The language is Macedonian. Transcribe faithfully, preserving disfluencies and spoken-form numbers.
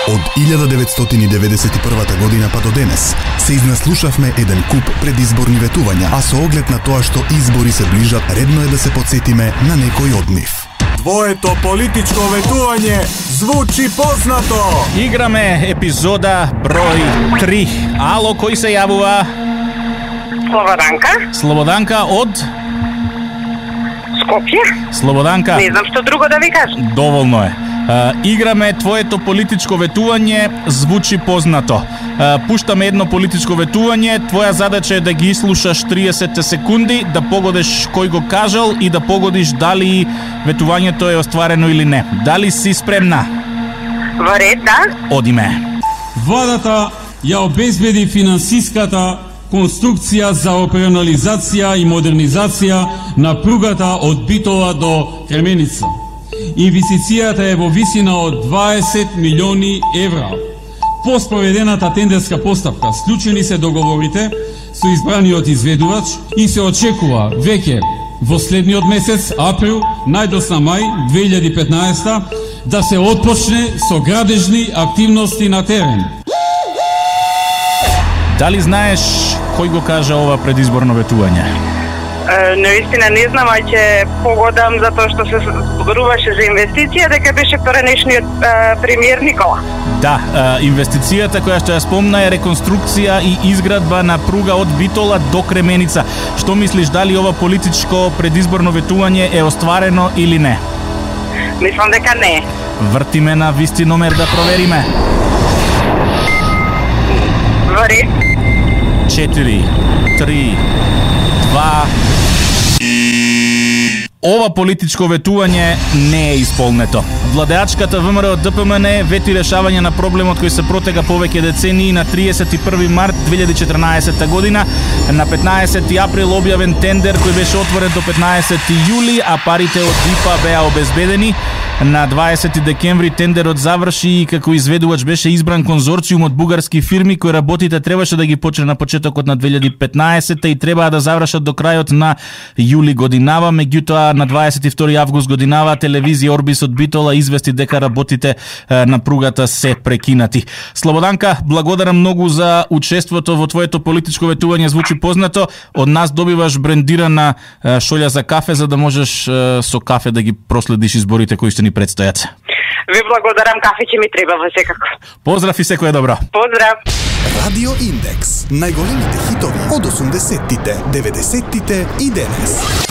Од илјада деветстотини деветдесет и прва година па до денес се изнаслушавме еден куп предизборни ветувања, а со оглед на тоа што избори се ближат, редно е да се потсетиме на некој од нив. Твоето политичко ветување звучи познато. Играме епизода број три. Ало, кој се јавува? Слободанка. Слободанка од Скопје. Слободанка. Не знам што друго да ви кажам. Доволно е. Uh, играме твоето политичко ветување звучи познато. Uh, пуштаме едно политичко ветување, твоја задача е да ги слушаш триесет секунди, да погодиш кој го кажал и да погодиш дали ветувањето е остварено или не. Дали си спремна? Во ред, да. Одиме. Владата ја обезбеди финансиската конструкција за операционализација и модернизација на пругата од Битола до Кременица. Инвестицијата е во висина од дваесет милиони евра. По спроведената тендерска постапка, склучени се договорите со избраниот изведувач и се очекува веќе во следниот месец, април, најдосна мај две илјади и петнаесета, да се отпочне со градежни активности на терен. Дали знаеш кој го кажа ова предизборно ветување? Наистина не знам, а ќе погодам за тоа што се зборуваше за инвестиција, дека беше поранешниот премиер Никола. Да, инвестицијата која што ја спомна е реконструкција и изградба на пруга од Битола до Кременица. Што мислиш, дали ова политичко предизборно ветување е остварено или не? Мислам дека не. Вртиме на висти номер да провериме. Во ред. четири, три, два... Ова политичко ветување не е исполнето. Владеачката ВМРО ДПМН вети решавање на проблемот кој се протега повеќе децении на триесет и први март две илјади и четрнаесета година. На петнаесети април објавен тендер кој беше отворен до петнаесети јули, а парите од ИПА беа обезбедени. На дваесети декември тендерот заврши и како изведувач беше избран конзорциум од бугарски фирми кои работите требаше да ги почне на почетокот на две илјади и петнаесета и требаа да завршат до крајот на јули годинава. Меѓутоа на дваесет и втори август годинава телевизија Орбис од Битола извести дека работите на пругата се прекинати. Слободанка, благодарам многу за учеството во твоето политичко ветување звучи познато. Од нас добиваш брендирана шолја за кафе за да можеш со кафе да ги проследиш изборите кои што ни предстојат. Ви благодарам, кафе ќе ми треба во секако. Поздрав и секое добро. Поздрав. Радио Индекс. Најголемите хитови од осумдесеттите, деветдесеттите и денес.